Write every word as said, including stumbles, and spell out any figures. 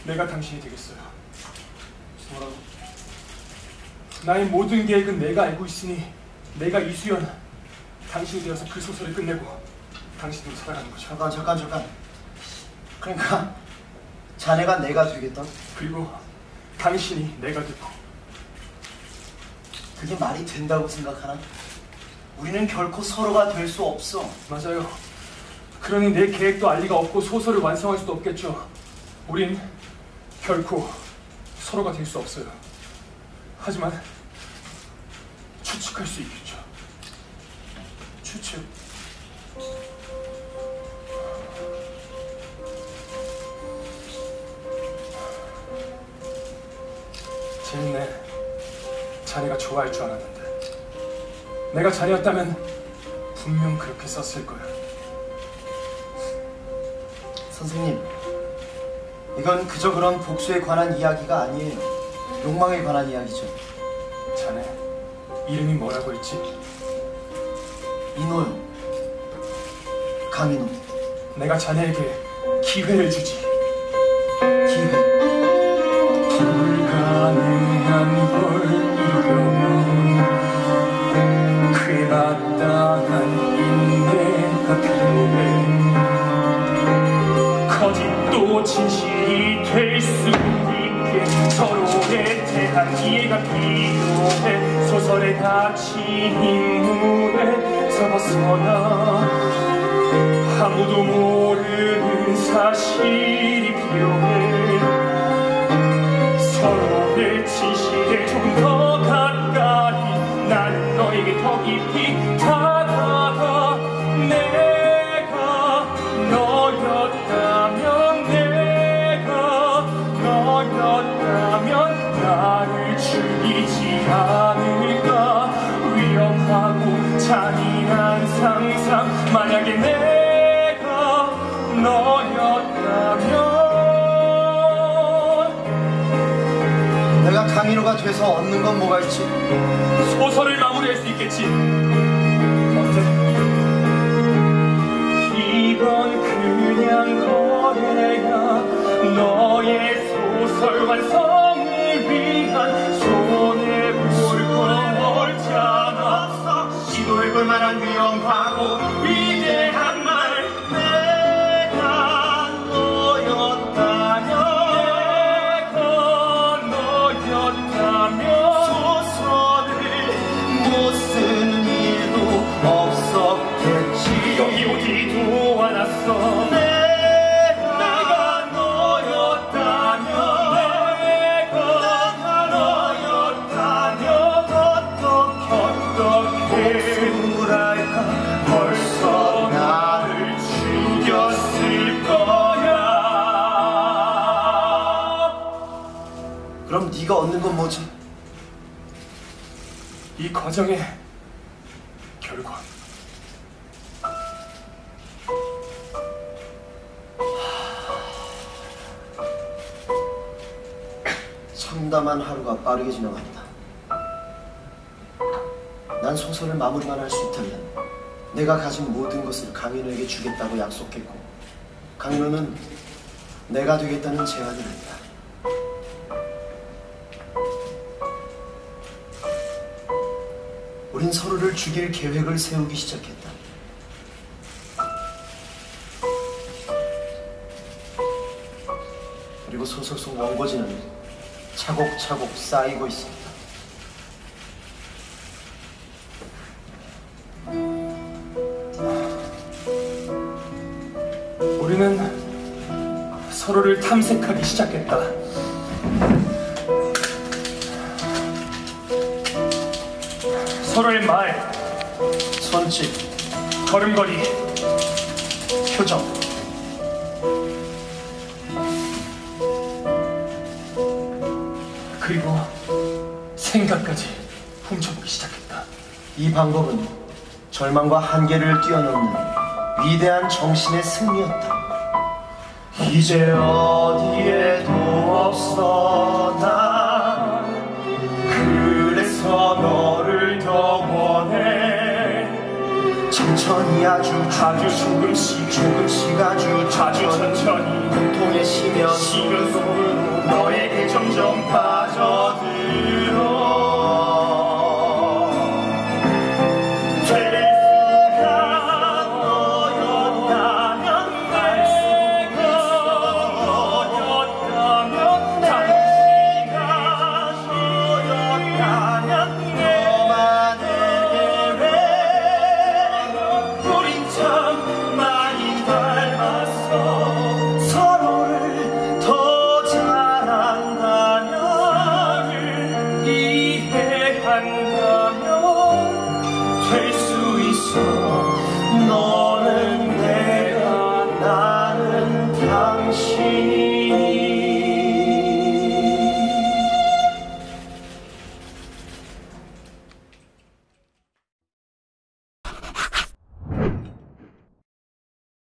내가 당신이 되겠어요. 뭐라고? 나의 모든 계획은 내가 알고 있으니 내가 이수연, 당신이 되어서 그 소설을 끝내고 당신으로 살아가는 거죠. 잠깐 잠깐 잠깐. 그러니까 자네가 내가 되겠다? 그리고 당신이 내가 되고. 그게 말이 된다고 생각하나? 우리는 결코 서로가 될 수 없어. 맞아요. 그러니 내 계획도 알 리가 없고 소설을 완성할 수도 없겠죠. 우린 결코 서로가 될 수 없어요. 하지만 추측할 수 있겠죠. 추측. 재밌네. 자네가 좋아할 줄 알았는데. 내가 자네였다면 분명 그렇게 썼을 거야. 선생님, 이건 그저 그런 복수에 관한 이야기가 아니에요. 욕망에 관한 이야기죠. 자네 이름이 뭐라고 했지? 인호요. 강인호. 내가 자네에게 기회를 주지. 기회. 불가능한 걸 이루려면 그에 마땅한 인내가 필요해. 거짓도 진실이 될 수 있게 서로에 대한 이해가 필요해. 소설의 가치 인물에서 벗어나 아무도 모르는 사실이 필요해. 서로의 진실에 좀 더 가까이 나는 너에게 더 깊이 다가가. 내가 너였다면 내가 너였다면 나를 죽이지 않을까. 위험하고 잔인한 상상. 만약에 내가 너였다면 내가 강인호가 돼서 얻는 건 뭐가 있지? 소설을 마무리할 수 있겠지. 어때? 이건 그냥 거래야. 너의 소설 완성을 위한 손해볼 건 멀잖아. 시도해볼 만한 위험하고 위대한 말. 내가 너였다면 내가 너였다면 소설을 못 쓰는 일도 없었겠지. 여기 오지도 않았어. 내가 너였다면 내가 너였다면 어떻게 뭐랄까 벌써 나를 죽였을 거야. 그럼 네가 얻는 건 뭐지? 이 과정의 결과. 참담한 하루가 빠르게 지나간다. 난 소설을 마무리만 할 수 있다면 내가 가진 모든 것을 강인호에게 주겠다고 약속했고, 강인호는 내가 되겠다는 제안을 했다. 우린 서로를 죽일 계획을 세우기 시작했다. 그리고 소설 속 원고지는 차곡차곡 쌓이고 있습니다. 우리는 서로를 탐색하기 시작했다. 서로의 말, 손짓, 걸음걸이, 표정. 그리고 생각까지 훔쳐보기 시작했다. 이 방법은 절망과 한계를 뛰어넘는 위대한 정신의 승리였다. 이제 어디에도 없어 나. 그래서 너를 더 원해. 천천히 아주 아주 조금씩 조금씩 아주 아주 천천히 고통에 쉬면 쉬면서 인정받아